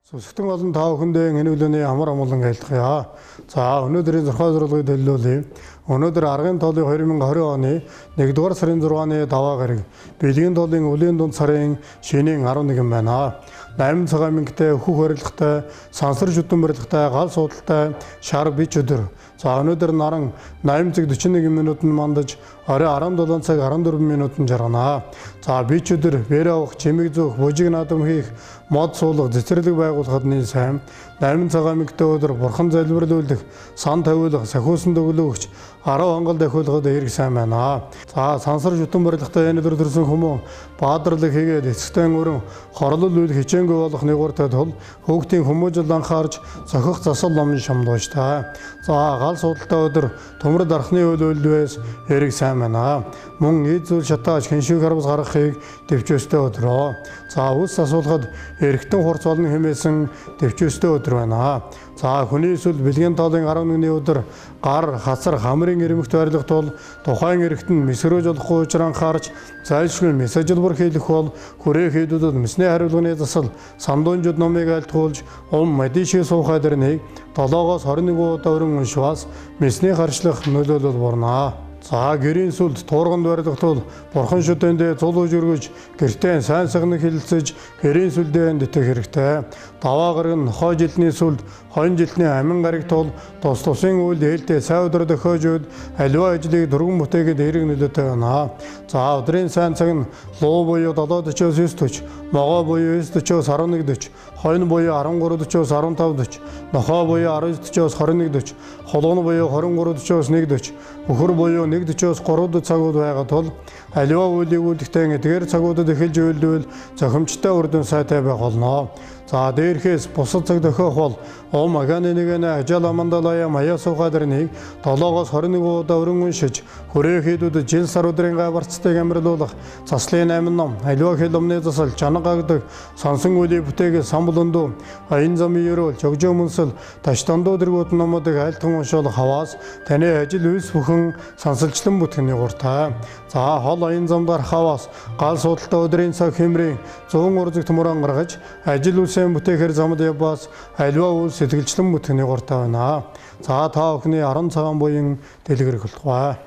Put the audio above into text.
Сүсгтэн олон тав хүндээ энэ үлээний амар амгалан айлтгая. За өнөөдрийн зурхай зурлагыг төлөөлье. Өнөөдөр аргын тоолын 2020 оны 1-р сарын 6-ны даваа гараг бэлгийн тоолын үлийн дунд сарын шинийн 11 байна. 8 цагаан мөнгөтэй, хөх барилгатай, сансар шүтэн барилгатай, гал суудалтай, шар бич өдөр. За өнөөдөр наран 8 цаг 41 минутанд мандаж орой 17 цаг 14 минутанд жаргана. За бич өдөр бэр авах, чимэг зөөх, бужиг наадам хийх, мод суулгах, цэцэрлэг байгуулахад нэг сайн. 8 цагаан мөнгөтэй өдөр бурхан залбирлуулах, сан тавиулах, сахиусан төглөөгч, 10 хангал дахиулахад эрг сайн байна. За сансар шүтэн барилгатай энэ өдөр төрсэн хүмүүс баадарлаг хийгээд эцэгтэй өрөн хорлол үйл хичээнгүй болох нэгуртай тул хүүхдийн хүмүүжил анхаарч зохих засал номын шамдууж та. За гал суудалтай өдөр төмөр дархны үйл үйлдвээс эрг сайн байна. Мөн эд зүйл шатааж хиншиг харвас гаргахыг дэвчөөстэй өдрөө. За үс асуулахад эргэтэн хурц болно хэмээсэн дэвчөөстэй өдөр байна. За хүний эсвэл бэлгийн тоолын 11-ний өдөр гар, хасар, хамрын ирмэгт барилгах тул тухайн эргэтэн мэсгэрөөж болохгүй учраа анхаарч зайлшгүй мессежлбор хийх бол хүрээ хийдүүдэд мэсний хариулганы засал самдуунжууд номыг айлтгуулж мэдээшээ суухай дэрнийг 7-оос 21 удаа өрн уншвас мэсний харшлах нөлөөлөл борноо. За гэрийн сүлд туурганд барилгах тул бурхан шүтэндээ цул үж өргөж гэртээ сайн сагныг хилцэж гэрийн сүлдээ дэтгэх хэрэгтэй. Даваа гараг нь нохой жилтний сүлд хонь жилтний амин гараг тул тус тусын үйл ээлтэй цай өдөр дөхөөжүүд аливаа ажлыг дөрвөн бүтээгээд эерэг нөлөөтэй байна. За өдрийн сайн цаг нь луу буюу 7:40-оос 9:40, могоо буюу 9:40-оос 11:40, хонь буюу 13:40-оос 15:40, нохоо буюу 19:40-оос 21:40, холгон буюу 23:40-оос 1:40, өхөр буюу 1:40-оос 3 цагууд байгаа тул аливаа үйлийг үлдэхдээ эдгээр цагуудад эхэлж үйлдвэл зохимжтой үр дүн сайтай байх болно. За дээрхээс бусад цаг дохиох бол аганы нэгэнэ ажил амандалая маяа суухай дэрнийг 7-оос 21 удаа өрн уншиж хүрээ хийдүүдэд жил сар өдрийн гайварцтайг амарлуулах заслын 8 ном аливаа хэл өмнө засал чанга гагдаг сонсон үлийн бүтээгээ самбулундуу аян замын ерөөл жогжоо мөнсөл таштандуу дэргүүд номуудыг айлтган уншуулах хаваас таны ажил үйлс бүхэн сансалчлан бүтгэний гуртай. За хол аян замдаар хаваас гал суудалтай өдрийн цаг хэмрийн 100 урзэг төмөр гаргаж ажил үйлсээ бүтээхээр замд явбаас аливаа үйл сэтгэлчлэн бүтгэний гуртай байна. За та бүхний 10 цагаан буян дэлгэрэх болтугай.